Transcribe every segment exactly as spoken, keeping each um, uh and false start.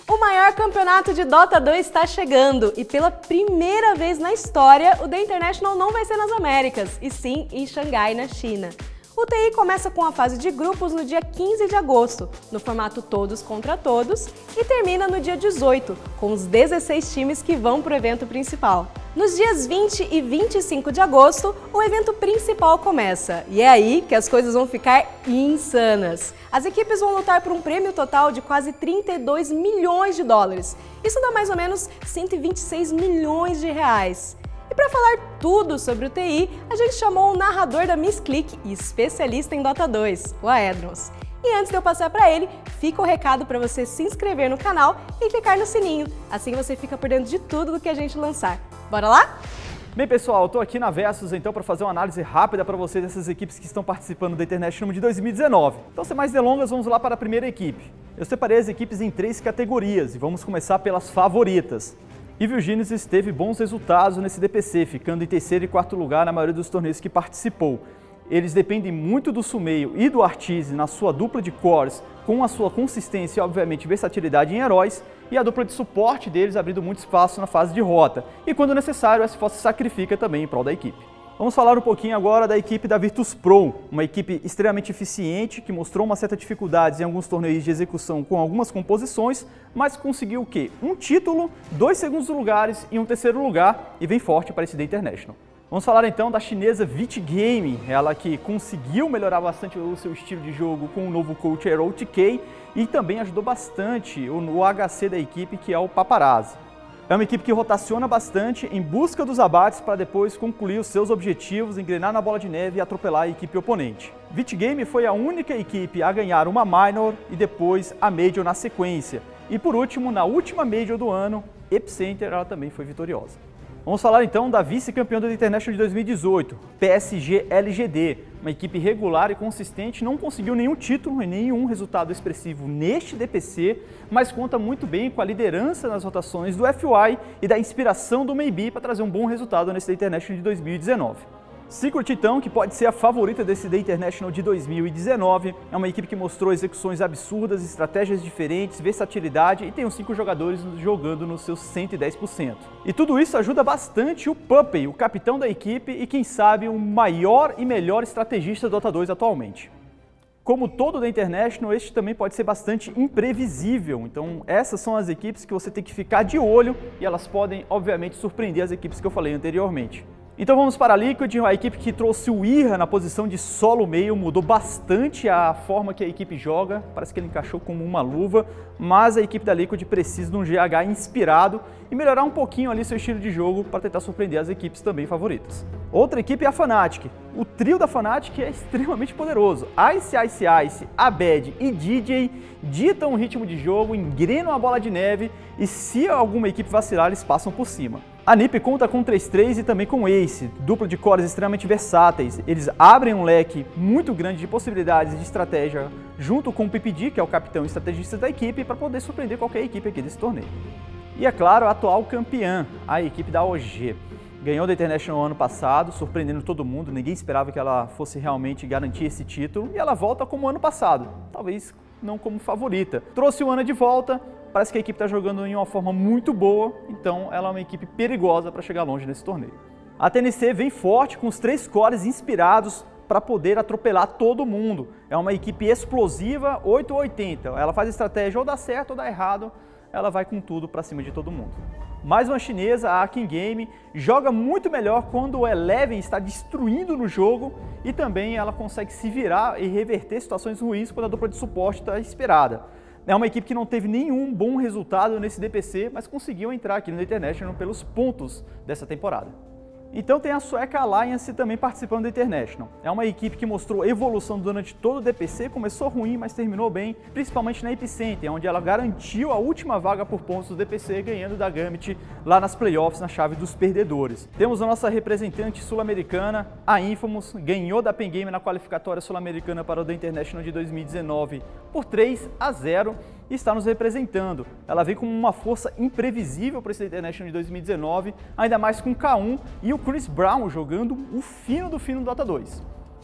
O maior campeonato de Dota dois está chegando e pela primeira vez na história, o The International não vai ser nas Américas, e sim em Xangai, na China. O T I começa com a fase de grupos no dia quinze de agosto, no formato todos contra todos, e termina no dia dezoito, com os dezesseis times que vão para o evento principal. Nos dias vinte e vinte e cinco de agosto, o evento principal começa, e é aí que as coisas vão ficar insanas. As equipes vão lutar por um prêmio total de quase trinta e dois milhões de dólares. Isso dá mais ou menos cento e vinte e seis milhões de reais. E para falar tudo sobre o T I, a gente chamou o narrador da Miss Click e especialista em Dota dois, o Aedrons. E antes de eu passar para ele, fica o recado para você se inscrever no canal e clicar no sininho. Assim você fica por dentro de tudo do que a gente lançar. Bora lá? Bem, pessoal, eu tô aqui na Versus então para fazer uma análise rápida para vocês dessas equipes que estão participando do International de dois mil e dezenove. Então, sem mais delongas, vamos lá para a primeira equipe. Eu separei as equipes em três categorias e vamos começar pelas favoritas. Evil Geniuses teve bons resultados nesse D P C, ficando em terceiro e quarto lugar na maioria dos torneios que participou. Eles dependem muito do Sumeio e do Artise na sua dupla de cores, com a sua consistência e, obviamente, versatilidade em heróis, e a dupla de suporte deles abrindo muito espaço na fase de rota. E quando necessário, a S-Force sacrifica também em prol da equipe. Vamos falar um pouquinho agora da equipe da Virtus Pro, uma equipe extremamente eficiente, que mostrou uma certa dificuldade em alguns torneios de execução com algumas composições, mas conseguiu o quê? Um título, dois segundos lugares e um terceiro lugar, e vem forte para esse The International. Vamos falar então da chinesa Vit Game, ela que conseguiu melhorar bastante o seu estilo de jogo com o novo coach Hero T K e também ajudou bastante o H C da equipe, que é o Paparazzi. É uma equipe que rotaciona bastante em busca dos abates para depois concluir os seus objetivos, engrenar na bola de neve e atropelar a equipe oponente. Vit Game foi a única equipe a ganhar uma Minor e depois a Major na sequência. E por último, na última Major do ano, Epicenter, ela também foi vitoriosa. Vamos falar então da vice-campeã do International de dois mil e dezoito, P S G L G D. Uma equipe regular e consistente, não conseguiu nenhum título e nenhum resultado expressivo neste D P C, mas conta muito bem com a liderança nas rotações do F Y e da inspiração do Maybe para trazer um bom resultado nesse The International de dois mil e dezenove. Secret então, que pode ser a favorita desse The International de dois mil e dezenove, é uma equipe que mostrou execuções absurdas, estratégias diferentes, versatilidade e tem os cinco jogadores jogando nos seus cento e dez por cento. E tudo isso ajuda bastante o Puppey, o capitão da equipe e quem sabe o maior e melhor estrategista do Dota dois atualmente. Como todo The International, este também pode ser bastante imprevisível, então essas são as equipes que você tem que ficar de olho e elas podem, obviamente, surpreender as equipes que eu falei anteriormente. Então vamos para a Liquid, a equipe que trouxe o Ira na posição de solo meio, mudou bastante a forma que a equipe joga, parece que ele encaixou como uma luva, mas a equipe da Liquid precisa de um G H inspirado e melhorar um pouquinho ali seu estilo de jogo para tentar surpreender as equipes também favoritas. Outra equipe é a Fnatic. O trio da Fnatic é extremamente poderoso. Ice, Ice, Ice, Abed e D J ditam o ritmo de jogo, engrenam a bola de neve e se alguma equipe vacilar, eles passam por cima. A N I P conta com três três e também com Ace, dupla de cores extremamente versáteis. Eles abrem um leque muito grande de possibilidades de estratégia junto com o P P D, que é o capitão e estrategista da equipe, para poder surpreender qualquer equipe aqui desse torneio. E é claro, a atual campeã, a equipe da O G. Ganhou da International ano passado, surpreendendo todo mundo, ninguém esperava que ela fosse realmente garantir esse título, e ela volta como ano passado, talvez não como favorita. Trouxe o Ana de volta, parece que a equipe está jogando em uma forma muito boa, então ela é uma equipe perigosa para chegar longe nesse torneio. A T N C vem forte com os três cores inspirados para poder atropelar todo mundo. É uma equipe explosiva, oito ou oitenta. Ela faz estratégia ou dá certo ou dá errado, ela vai com tudo para cima de todo mundo. Mais uma chinesa, a Akin Game, joga muito melhor quando o Eleven está destruindo no jogo e também ela consegue se virar e reverter situações ruins quando a dupla de suporte está inspirada. É uma equipe que não teve nenhum bom resultado nesse D P C, mas conseguiu entrar aqui no International pelos pontos dessa temporada. Então tem a sueca Alliance também participando do International. É uma equipe que mostrou evolução durante todo o D P C, começou ruim, mas terminou bem, principalmente na Epicenter, onde ela garantiu a última vaga por pontos do D P C, ganhando da Gambit lá nas playoffs, na chave dos perdedores. Temos a nossa representante sul-americana, a Infamous, ganhou da Pen Game na qualificatória sul-americana para o The International de dois mil e dezenove por três a zero. E está nos representando. Ela vem com uma força imprevisível para esse International de dois mil e dezenove, ainda mais com o K um e o Chris Brown jogando o fino do fino do Dota dois.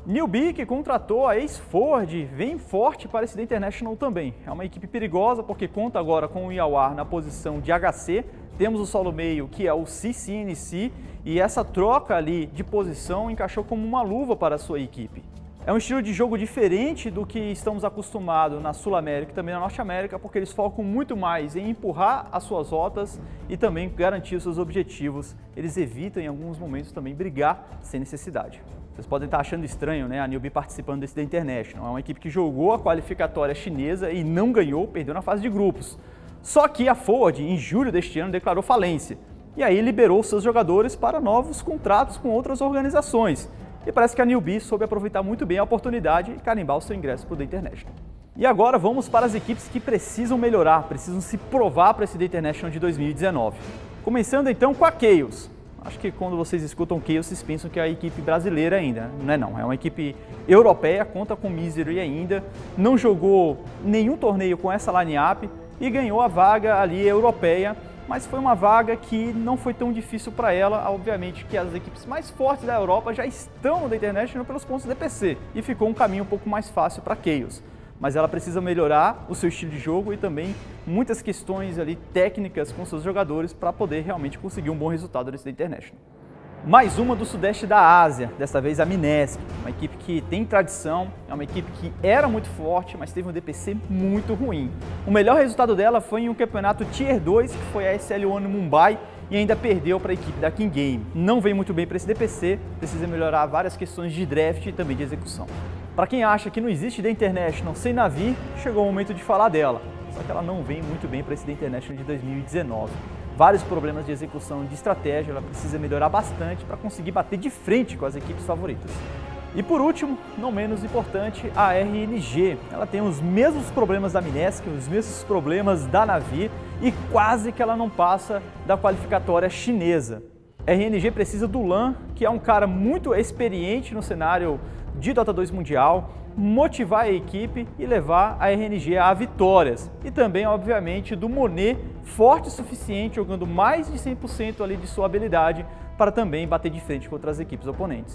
Newbie, que contratou a ex-Ford, vem forte para esse The International também. É uma equipe perigosa porque conta agora com o Iawar na posição de H C, temos o solo meio que é o C C N C e essa troca ali de posição encaixou como uma luva para a sua equipe. É um estilo de jogo diferente do que estamos acostumados na Sul-América e também na Norte-América, porque eles focam muito mais em empurrar as suas rotas e também garantir os seus objetivos. Eles evitam em alguns momentos também brigar sem necessidade. Vocês podem estar achando estranho, né, a Newbie participando desse The International. É uma equipe que jogou a qualificatória chinesa e não ganhou, perdeu na fase de grupos. Só que a Ford, em julho deste ano, declarou falência. E aí liberou seus jogadores para novos contratos com outras organizações. E parece que a Newbie soube aproveitar muito bem a oportunidade e carimbar o seu ingresso para o The International. E agora vamos para as equipes que precisam melhorar, precisam se provar para esse The International de dois mil e dezenove. Começando então com a Chaos. Acho que quando vocês escutam Chaos, vocês pensam que é a equipe brasileira ainda. Não é não, é uma equipe europeia, conta com Misery ainda, não jogou nenhum torneio com essa line-up e ganhou a vaga ali europeia, mas foi uma vaga que não foi tão difícil para ela, obviamente que as equipes mais fortes da Europa já estão no The International pelos pontos D P C e ficou um caminho um pouco mais fácil para Chaos. Mas ela precisa melhorar o seu estilo de jogo e também muitas questões ali técnicas com seus jogadores para poder realmente conseguir um bom resultado nesse The International. Mais uma do sudeste da Ásia, dessa vez a Minesk, uma equipe que tem tradição, é uma equipe que era muito forte, mas teve um D P C muito ruim. O melhor resultado dela foi em um campeonato Tier dois, que foi a S L um Mumbai, e ainda perdeu para a equipe da King Game. Não vem muito bem para esse D P C, precisa melhorar várias questões de draft e também de execução. Para quem acha que não existe The International sem Navi, chegou o momento de falar dela, só que ela não vem muito bem para esse The International de dois mil e dezenove. Vários problemas de execução e de estratégia, ela precisa melhorar bastante para conseguir bater de frente com as equipes favoritas. E por último, não menos importante, a R N G. Ela tem os mesmos problemas da Minesk, os mesmos problemas da Navi e quase que ela não passa da qualificatória chinesa. A R N G precisa do Lan, que é um cara muito experiente no cenário de Dota dois Mundial, motivar a equipe e levar a R N G a vitórias. E também, obviamente, do Monet, forte o suficiente, jogando mais de cem por cento ali de sua habilidade para também bater de frente contra as equipes oponentes.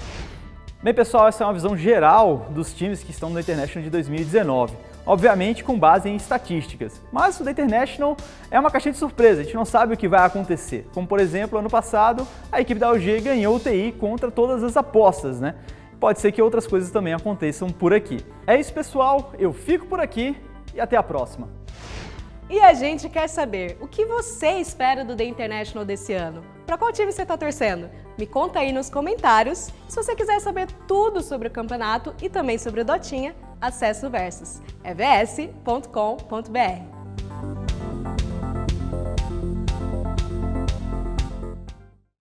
Bem, pessoal, essa é uma visão geral dos times que estão no The International de dois mil e dezenove. Obviamente com base em estatísticas, mas o The International é uma caixinha de surpresa, a gente não sabe o que vai acontecer. Como, por exemplo, ano passado, a equipe da O G ganhou o T I contra todas as apostas, né? Pode ser que outras coisas também aconteçam por aqui. É isso, pessoal, eu fico por aqui e até a próxima. E a gente quer saber, o que você espera do The International desse ano? Para qual time você está torcendo? Me conta aí nos comentários. Se você quiser saber tudo sobre o campeonato e também sobre o Dotinha, acesse o Versus, é v s ponto com ponto b r.